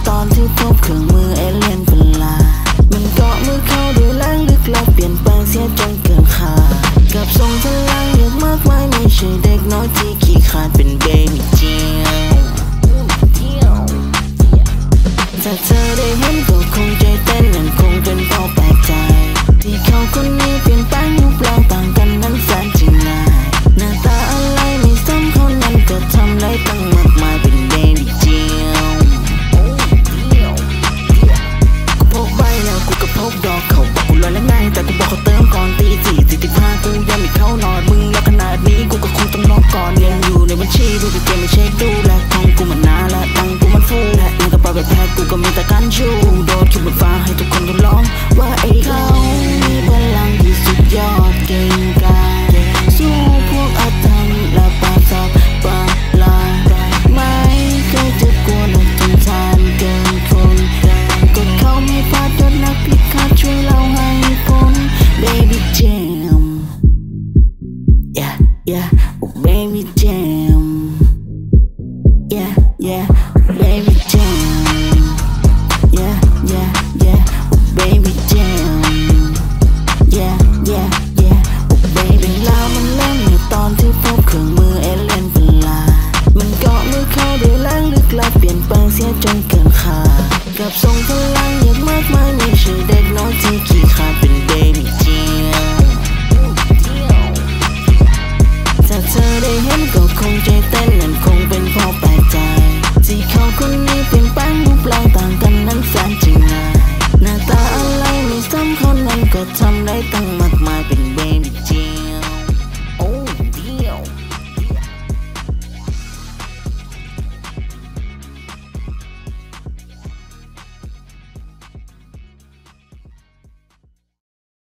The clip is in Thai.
ตอนที่พบเครื่องมือเอเลี่ยนประหลาดมันเกาะมือเข้าด้วยแรงลึกลับเปลี่ยนแปลงเสียจนเกินคาดกับทรงพลังเยอะมากมายไม่ใช่เด็กน้อยที่ขี้ขาดเป็นเบบี้เจียวถ้าเธอได้เห็นก็คงใจเต้นนั่นคงเป็นเป้าแปลกใจที่เขาคนนี้เปลี่ยนแปลงรูปร่างต่างกันนั้นแสนจะง่ายหน้าตาอะไรไม่ซ้ำเขานั้นก็ทำได้ตั้งมากมาย